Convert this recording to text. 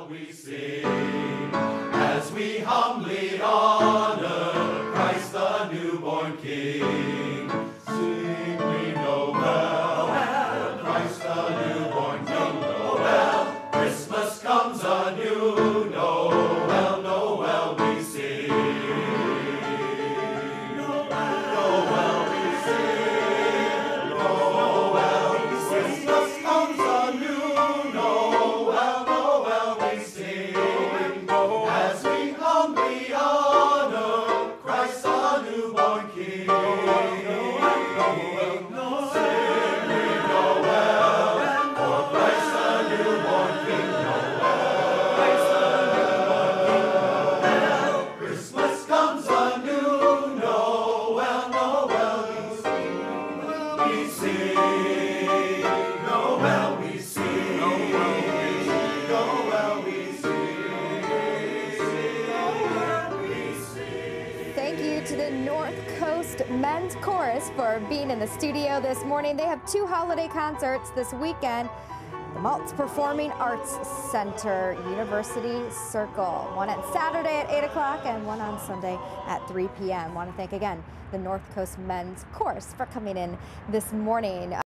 Noel we sing, as we humbly honor Christ the newborn King. Sing we Noel, Christ the newborn King. Noel, Christmas comes anew. Noel, Noel we sing. Noel we sing. Noel, Christmas comes anew. Noel, Noel we sing, as we humbly honor Christ the newborn King. Sing we Noel, for Christ the newborn King. Noel, Christ the newborn King. Noel, Christmas comes anew. Noel, Noel we sing. Noel we sing. Noel we sing. Thank you to the North Coast Men's Chorus for being in the studio this morning. They have 2 holiday concerts this weekend. The Maltz Performing Arts Center, University Circle. One on Saturday at 8 o'clock and one on Sunday at 3 p.m. Want to thank again the North Coast Men's Chorus for coming in this morning.